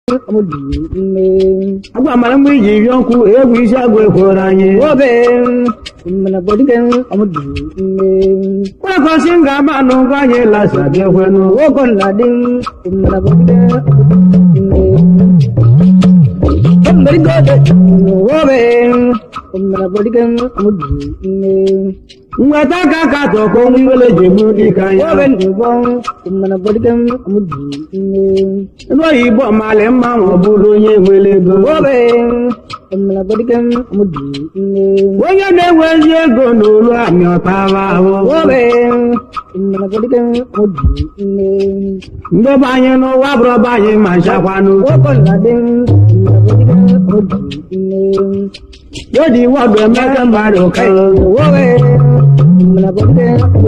agwa mara mgbe iji iri ọkụ egwu isi agwa ekworo anyị obe kwekọsị nga ama n'ụgwọ anyị lasa dị ekwenu ogo nladị nweta aka ka tọkọ nwere jegbu dịka ya ndị oyibo mali mma ma ọ bụrụ onye nwere ego onye na-enwe ezi ego n'olu amị ọtara ahụ ndebe anyị n'ụwa bụrọba anyị ma chakwanụ yodi wọdụ emeka mmadụ ka